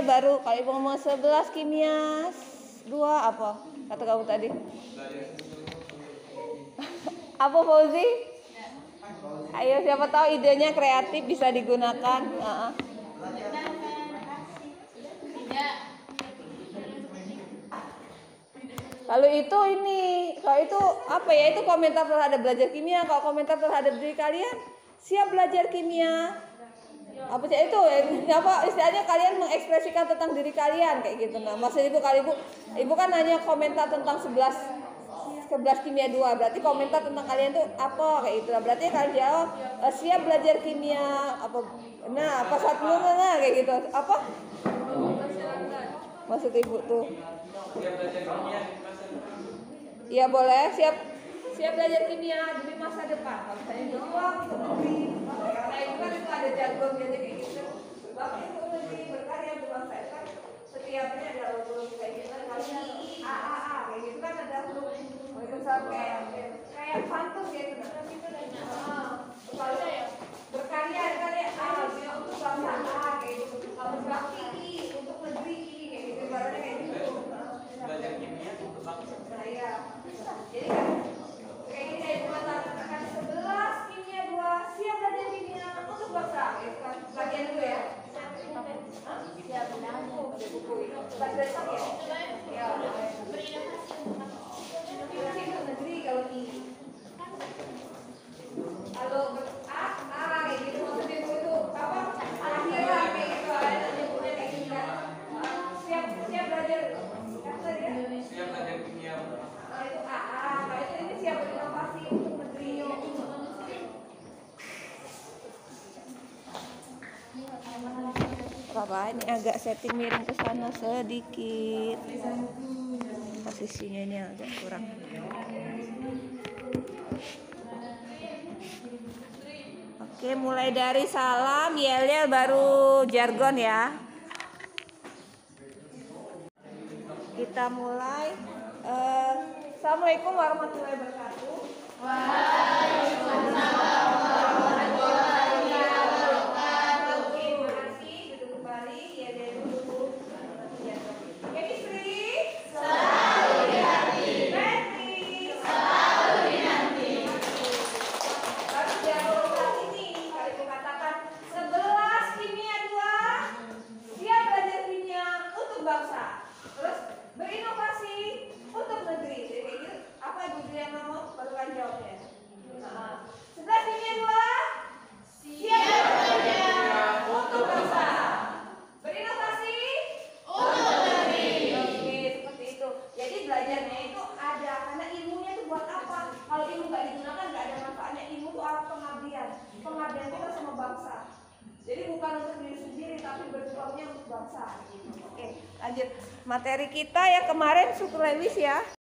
Yelial baru. Kalau Ibu ngomong 11 kimia 2 apa? Kata kamu tadi. Apa Fauzi? Ayo siapa tahu idenya kreatif bisa digunakan. Kalau itu kalau itu apa ya? Itu komentar terhadap belajar kimia. Kalau komentar terhadap diri kalian, siap belajar kimia. Apa sih itu? Apa istilahnya kalian mengekspresikan tentang diri kalian kayak gitu. Nah, maksud ibu kan hanya komentar tentang 11 kimia 2. Berarti komentar tentang kalian tuh apa kayak gitu. Berarti kalian jawab siap belajar kimia apa? Nah, apa satu kayak gitu. Apa? Maksud ibu tuh. Siap belajar kimia. Iya boleh, siap belajar kimia demi masa depan. Kalau saya berjuang untuk negeri, saya kan itu ada jargon gitu kayak gitu. Bakti untuk negeri, berkarya untuk bangsa itu kan setiapnya ada huruf kayak gitu kan. Kalian AAA kayak gitu kan ada huruf kayak pantun gitu. Kalau berkarya untuk bangsa A kayak gitu. Kalau bakti untuk negeri kayak gitu. Ibaratnya kayak gitu. Belajar kimia untuk bangsa. Nah ya. Jadi kan kayak gini saya mengatakan 11 kimia 2 siap belajar kimia untuk bangsa. Itu kan bagian dulu ya. Ya benar. Buku itu baca ya. Ya. Berinovasi untuk negeri kalau ini. Kalau A kayak gitu maksudnya itu apa? Akhirat kayak gitu ada nyebutnya kayak gitu kan. Siap belajar. Siap belajar kimia. Itu AA, kalau ini siap berinovasi untuk negeri. Apa ini agak setting miring ke sana sedikit. Posisinya ini agak kurang. Oke, mulai dari salam, Yelial baru jargon ya. Kita mulai. Assalamualaikum warahmatullahi wabarakatuh. Waalaikumsalam warahmatullahi wabarakatuh. Terima kasih. Duduk kembali. Ya dulu. Chemistry. Selalu di hati. Maths. Selalu di hati. Baru jargon kali ini. Kali itu katakan 11 kimia 2. Siap belajar kimia untuk bangsa. Terus berinovasi untuk negeri. Jadi kayak gitu. Apa Ibu yang ngomong? Baru kan jawabnya. 11 kimia 2. Siap belajar untuk bangsa. Berinovasi untuk negeri. Oke, seperti itu. Jadi belajarnya itu ada karena ilmunya itu buat apa? Kalau ilmu nggak digunakan nggak ada manfaatnya. Ilmu itu alat pengabdian. Pengabdian kita sama bangsa. Jadi bukan untuk diri sendiri tapi berjuangnya untuk bangsa. Oke, lanjut materi kita ya kemarin Suku Lewis ya.